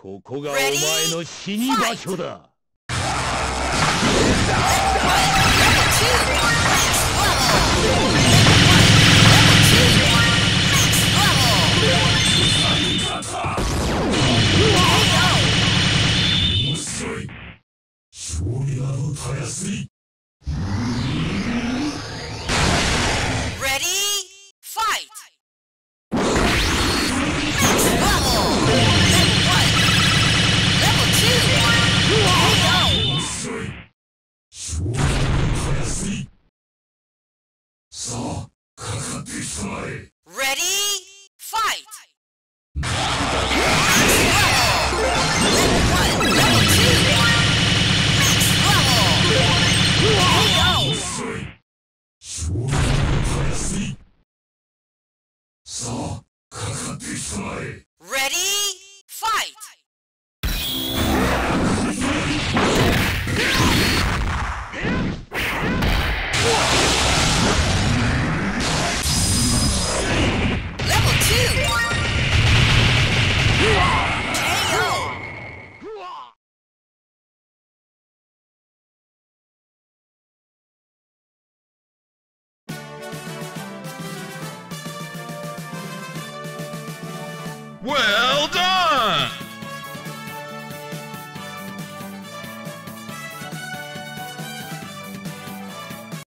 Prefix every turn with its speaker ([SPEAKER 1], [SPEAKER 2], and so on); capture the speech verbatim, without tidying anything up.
[SPEAKER 1] ここがお前の死に場所だ。
[SPEAKER 2] 面白い。勝利などたやすい。さあ、かかってきたまえ。さあ、かかってきたまえ。